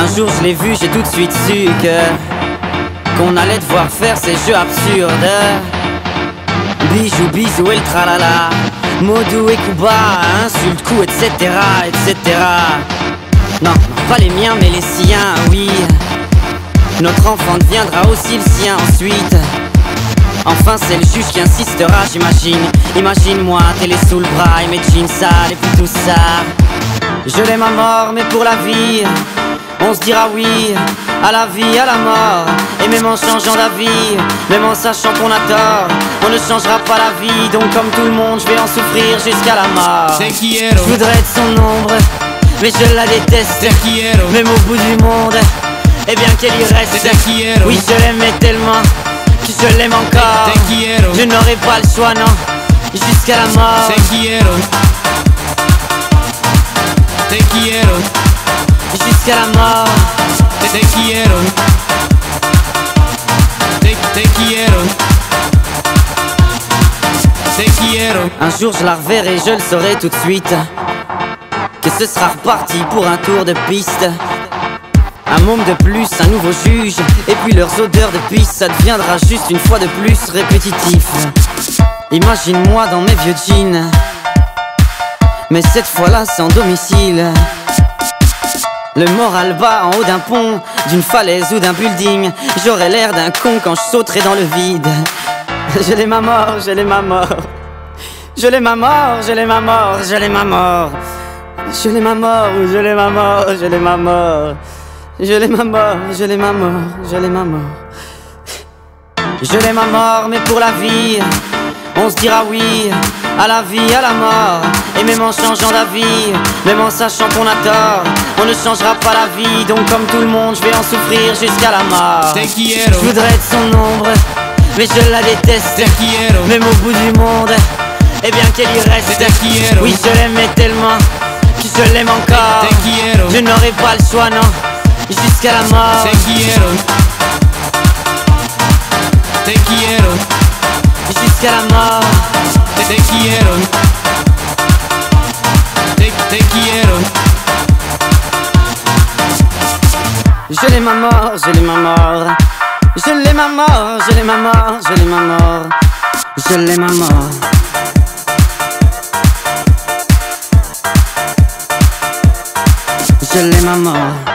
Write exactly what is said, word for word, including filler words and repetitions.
Un jour je l'ai vu, j'ai tout de suite su que qu'on allait devoir faire ces jeux absurdes. Bijou, bisou et le tralala, Modou et Kuba, insulte, coup, et cetera, et cetera. Non, non, pas les miens mais les siens, oui. Notre enfant deviendra aussi le sien ensuite. Enfin c'est le juge qui insistera, j'imagine. Imagine-moi, télé sous le bras et mes jeans sales et puis tout ça. Je l'aime à mort mais pour la vie on se dira oui à la vie, à la mort. Et même en changeant d'avis, même en sachant qu'on a tort, on ne changera pas la vie. Donc comme tout le monde, je vais en souffrir jusqu'à la mort. Je voudrais être son ombre, mais je la déteste. Même au bout du monde, et bien qu'elle y reste. Oui, je l'aimais tellement que je l'aime encore. Je n'aurai pas le choix, non, jusqu'à la mort. Jusqu'à la mort. Te quiero. Te, te quiero. Te quiero. Un jour je la reverrai, je le saurai tout de suite, que ce sera reparti pour un tour de piste. Un môme de plus, un nouveau juge, et puis leurs odeurs de pisse, ça deviendra juste une fois de plus répétitif. Imagine-moi dans mes vieux jeans, mais cette fois-là sans domicile. Le moral bas en haut d'un pont, d'une falaise ou d'un building. J'aurais l'air d'un con quand je sauterai dans le vide. Je l'aime à mort, je l'aime à mort. Je l'aime à mort, je l'aime à mort, je l'aime à mort. Je l'aime à mort, je l'aime à mort, je l'aime à mort. Je l'aime à mort, je l'aime à mort, je l'aime à mort. Je l'aime à mort, mais pour la vie, on se dira oui à la vie, à la mort. Et même en changeant d'avis, même en sachant qu'on a tort, on ne changera pas la vie. Donc comme tout le monde, je vais en souffrir jusqu'à la mort. Je voudrais être son ombre, mais je la déteste. Même au bout du monde, et bien qu'elle y reste. Oui, je l'aimais tellement que je l'aime encore. Je n'aurai pas le choix, non, jusqu'à la mort. Te quiero. Te quiero. Jusqu'à la mort. Te quiero. Te, te quiero. Je l'aime à mort, je l'aime à mort. Je l'aime à mort, je l'aime à mort, je l'aime à mort. Je l'aime à mort. Je l'aime à mort.